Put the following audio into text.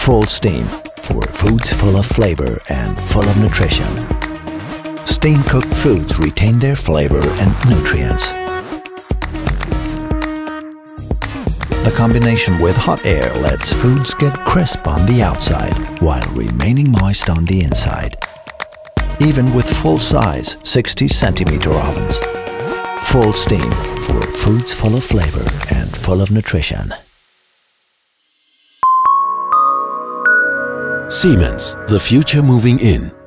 fullSteam for foods full of flavor and full of nutrition. Steam-cooked foods retain their flavor and nutrients. The combination with hot air lets foods get crisp on the outside while remaining moist on the inside. Even with full-size 60-centimeter ovens. fullSteam for foods full of flavor and full of nutrition. Siemens, the future moving in.